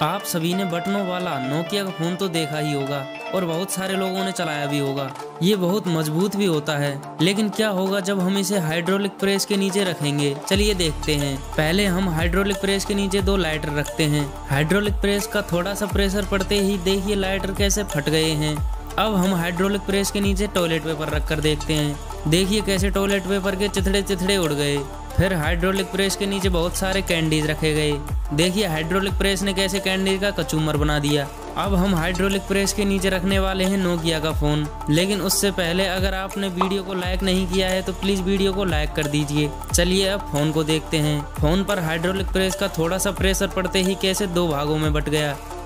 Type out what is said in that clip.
आप सभी ने बटनों वाला नोकिया का फोन तो देखा ही होगा और बहुत सारे लोगों ने चलाया भी होगा। ये बहुत मजबूत भी होता है, लेकिन क्या होगा जब हम इसे हाइड्रोलिक प्रेस के नीचे रखेंगे। चलिए देखते हैं। पहले हम हाइड्रोलिक प्रेस के नीचे 2 लाइटर रखते हैं। हाइड्रोलिक प्रेस का थोड़ा सा प्रेशर पड़ते ही देखिए लाइटर कैसे फट गए हैं। अब हम हाइड्रोलिक प्रेस के नीचे टॉयलेट पेपर रखकर देखते हैं। देखिए कैसे टॉयलेट पेपर के चिथड़े चिथड़े उड़ गए। फिर हाइड्रोलिक प्रेस के नीचे बहुत सारे कैंडीज रखे गए। देखिए हाइड्रोलिक प्रेस ने कैसे कैंडी का कचूमर बना दिया। अब हम हाइड्रोलिक प्रेस के नीचे रखने वाले हैं नोकिया का फोन। लेकिन उससे पहले अगर आपने वीडियो को लाइक नहीं किया है तो प्लीज वीडियो को लाइक कर दीजिए। चलिए अब फोन को देखते हैं। फोन पर हाइड्रोलिक प्रेस का थोड़ा सा प्रेशर पड़ते ही कैसे 2 भागों में बट गया।